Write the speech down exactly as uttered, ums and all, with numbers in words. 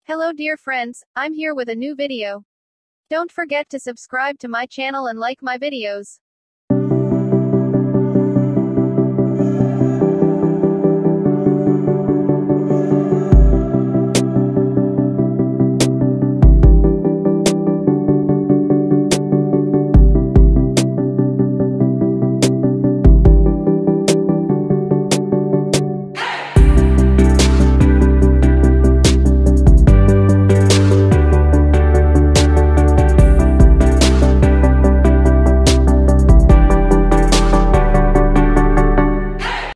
Hello dear friends, I'm here with a new video. Don't forget to subscribe to my channel and like my videos.